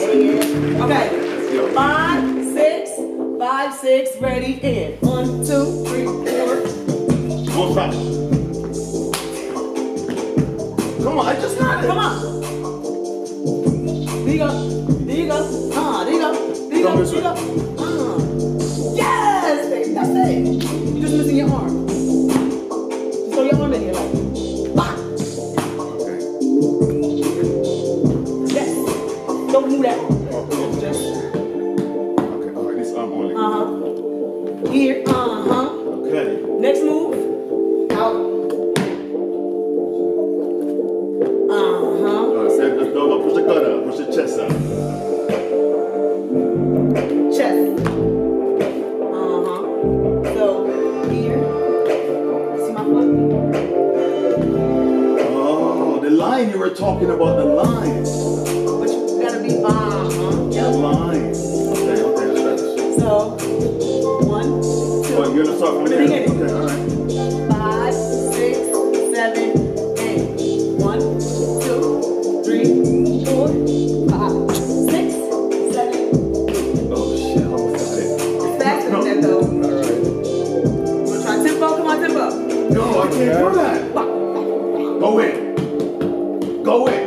Okay. 5, 6, 5, 6, ready, in. 1, 2, 3, 4. Don't stop. Come on, I just got it. Come on. There you go. There you go. There you go. There you go. There you go. Yes! That's it. You're just missing your arm. Just throw your arm in here like. Bah. Okay. Yes. Don't move that. Just. Okay, all right, this arm only. Here. Okay. Next move. Out. Don't push the gut up, push the chest up. Chest. So, here. See my foot? Oh, the line you were talking about, the line. But you gotta be, The line. Okay, that's So, 1, 2. Oh, you're gonna start from there. Okay, all right. 5, 6, 7, 8. 1, 2, 3, 4, 5, 6, 7. Oh shit, I almost got it. It's faster than that though. Alright. Wanna try tempo? Come on, tempo. No, I can't do that. Go in. Go in.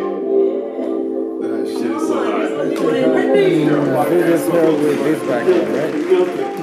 That shit is so hard. This This is with this back there, right?